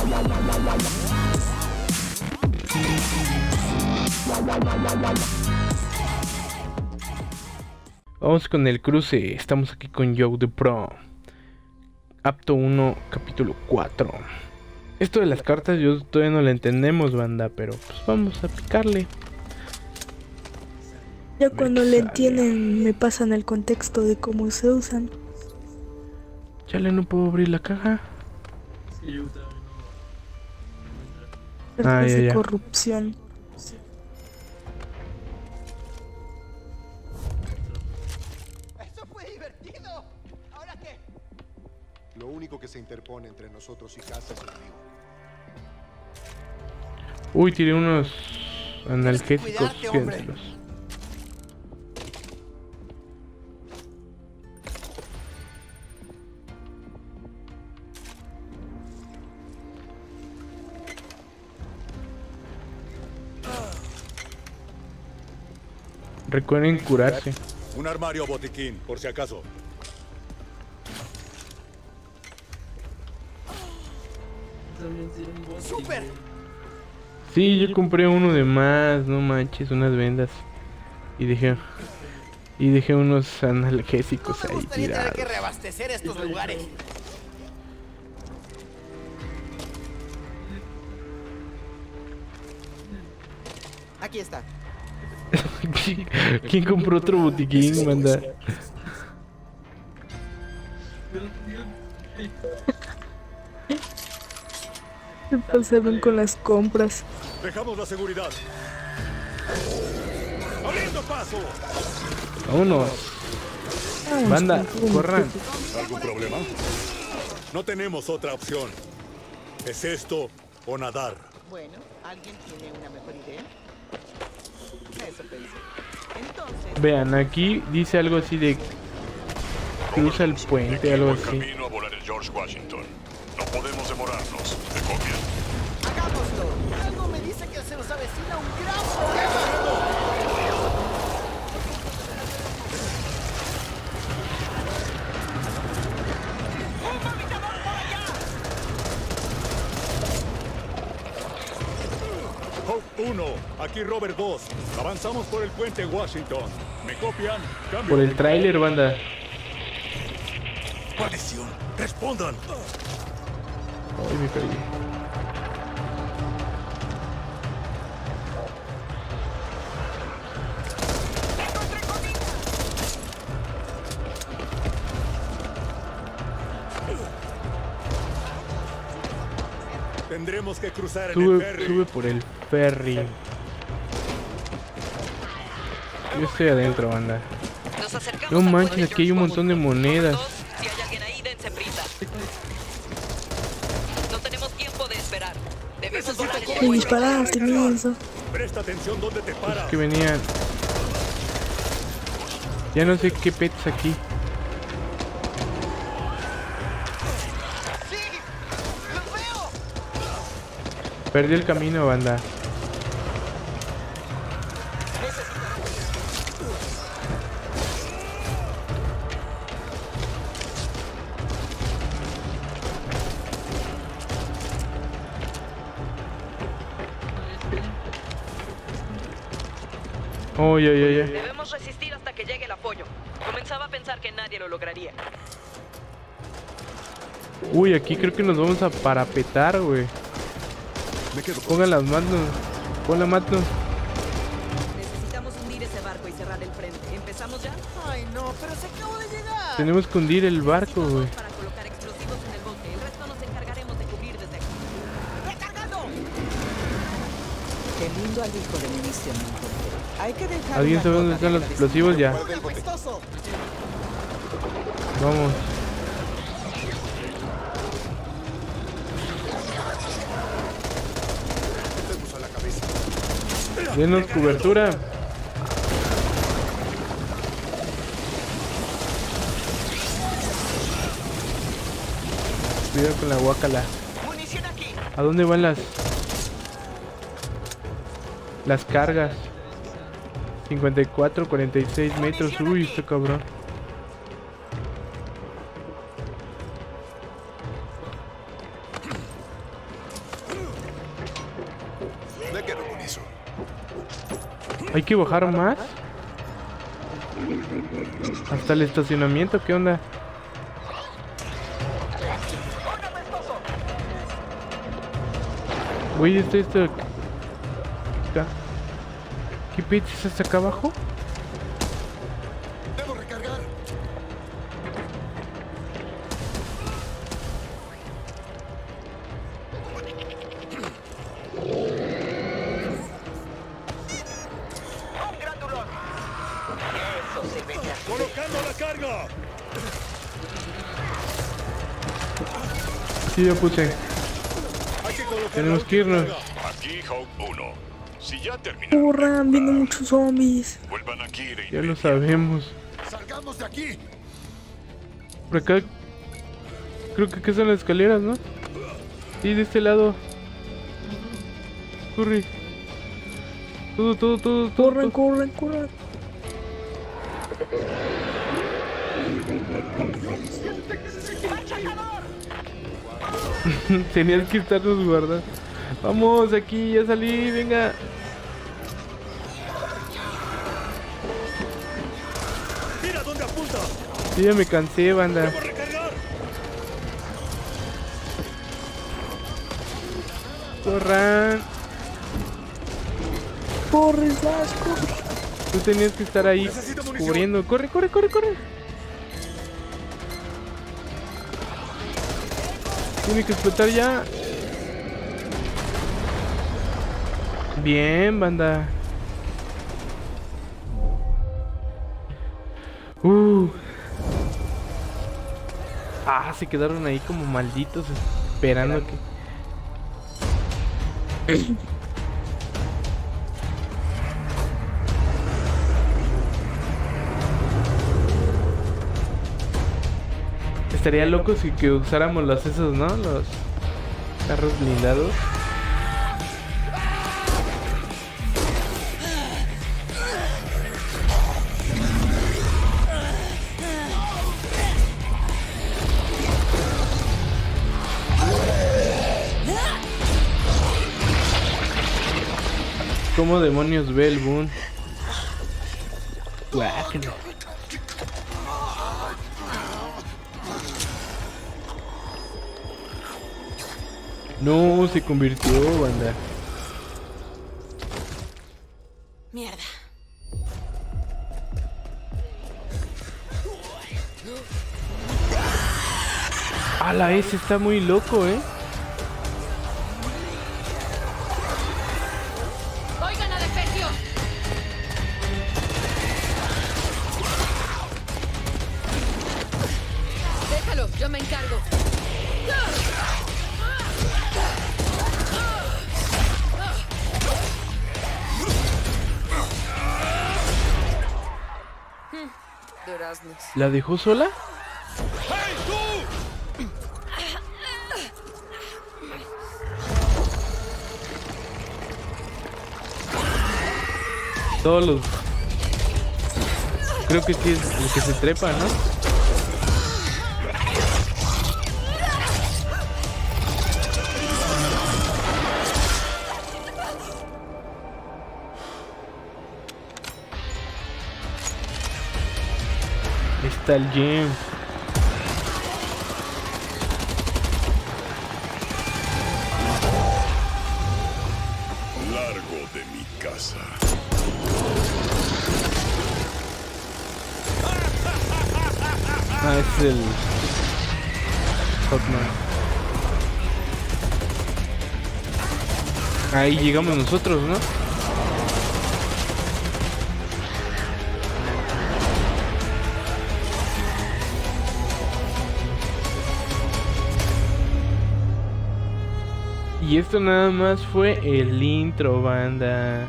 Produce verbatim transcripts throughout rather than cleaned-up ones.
Vamos con el cruce. Estamos aquí con Joe the Pro. Acto uno, capítulo cuatro. Esto de las cartas yo todavía no lo entendemos, banda, pero pues vamos a picarle. Ya cuando le entienden me pasan el contexto de cómo se usan. Chale, no puedo abrir la caja. Cartas Ah, ya, de ya. corrupción. ¡Eso fue divertido! ¿Ahora qué? Lo único que se interpone entre nosotros y Casa es el enemigo. Uy, tiré unos analgésicos. cuidarte, hombre. Quédenselos. Recuerden curarse. Un armario botiquín, por si acaso. ¡Súper! Sí, yo compré uno de más, no manches, unas vendas. Y dejé y dejé unos analgésicos No me ahí gustaría tener tirados. que reabastecer estos lugares. Aquí está. ¿Quién compró otro botiquín, banda? Se pasaron con las compras. Dejamos la seguridad. ¡Abriendo paso! Vámonos. Vamos, Banda, con- corran. ¿Algún problema? No tenemos otra opción. ¿Es esto o nadar? Bueno, ¿alguien tiene una mejor idea? Eso pensé. Entonces, Vean, aquí dice algo así de cruza el puente, algo así. Camino a volar el George Washington. No podemos demorarnos. ¿Me copian? ¡Hagámoslo! Algo me dice que se nos avecina un gran problema. Hope uno, aquí Robert dos. Avanzamos por el puente Washington. ¿Me copian? Cambio. Por el tráiler, banda. ¡Maldición! ¡Respondan! Ay, me caí. Tendremos que cruzar en el Sube, ferry. sube por el ferry. Yo estoy adentro, banda. Nos acercamos No al manches, puente aquí hay un George montón de Washington. monedas. Todos, si hay alguien ahí, dense prisa. No tenemos tiempo de esperar. Debemos volar el Y puente. disparaste, menso. Presta atención donde te paras. Que venían. Ya no sé qué pets aquí. ¡Sí! ¡Los veo! Perdí el camino, banda. Oh, ya, ya, ya. Debemos resistir hasta que llegue el apoyo. Comenzaba a pensar que nadie lo lograría. Uy, aquí creo que nos vamos a parapetar, güey. Me quedo. Pongan las manos. Pon la mano. Necesitamos hundir ese barco y cerrar el frente. ¿Empezamos ya? ¡Ay, no! ¡Pero se acabó de llegar! Tenemos que hundir el barco, Necesito güey. dos para colocar explosivos en el bote. El resto nos encargaremos de cubrir desde aquí. ¡Recargando! qué lindo al hijo de mi misión. Hay que dejar ¿Alguien una sabe dónde nota están de los explosivos? Ya. Guarda el bote. ¡Apestoso! Vamos. Metemos a la cabeza. Denos cobertura. Cuidado con la guacala. ¡Munición aquí! ¿A dónde van las las cargas? cincuenta y cuatro, cuarenta y seis metros. Uy, este cabrón. eso. Hay que bajar más. Hasta el estacionamiento, ¿qué onda? Güey, esto, esto. Acá. ¿Qué pizza es hasta acá abajo? Debo recargar. ¡Un grandulón! Eso se ve ya. ¡Colocando la carga! Sí, ya puse. Hay que colocar Tenemos la que irnos. carga. Aquí Hawk uno. Si ya terminaron, Corran, vienen muchos zombies. vuelvan aquí de Ya lo inmediato. sabemos. ¡Salgamos de aquí! Por acá. Creo que acá son las escaleras, ¿no? Sí, de este lado. Corre. Todo, todo, todo, todo. Corran, corran, corran. Tenías que estarnos guardando. Vamos, aquí, ya salí, venga. ¡Mira dónde apunta! Sí, ya me cansé, banda. ¡Debo recargar! Corran. Corre, Slash, corre. Tú tenías que estar ahí Necesito munición. cubriendo. Corre, corre, corre, corre. Tiene que explotar ya. Bien, banda. Uh. Ah, se quedaron ahí como malditos esperando que... Estaría loco si que usáramos los esos, ¿no? Los carros blindados. ¿Cómo demonios ve el Boon? Guácala. No, se convirtió, banda. Mierda. Ah, la S está muy loco, ¿eh? ¡Oigan a Defetio! Déjalo, yo me encargo. Duraznos. ¿La dejó sola? ¡Hey, tú! Todos los... Creo que sí es el que se trepa, ¿no? Está el gym. Largo de mi casa. Ah, es el... Hotman. Ahí llegamos nosotros, ¿no? Y esto nada más fue el intro, banda.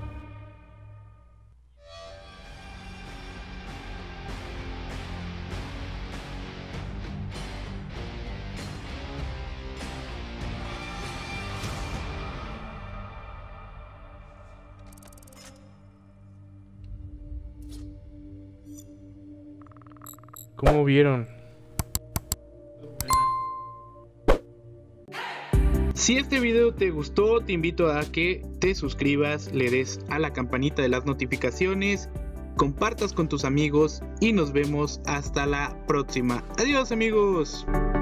¿Cómo vieron? Si este video te gustó, te invito a que te suscribas, le des a la campanita de las notificaciones, compartas con tus amigos y nos vemos hasta la próxima. Adiós, amigos.